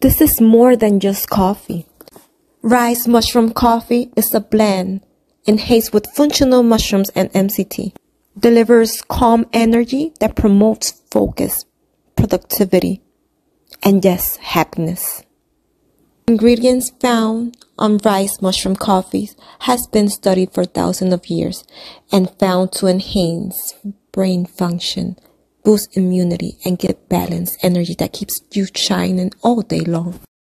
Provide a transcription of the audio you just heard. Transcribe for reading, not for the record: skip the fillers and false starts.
This is more than just coffee. Ryze mushroom coffee is a blend enhanced with functional mushrooms and MCT. Delivers calm energy that promotes focus, productivity, and yes, happiness. Ingredients found on Ryze mushroom coffees has been studied for thousands of years and found to enhance brain function, boost immunity, and give balanced energy that keeps you shining all day long.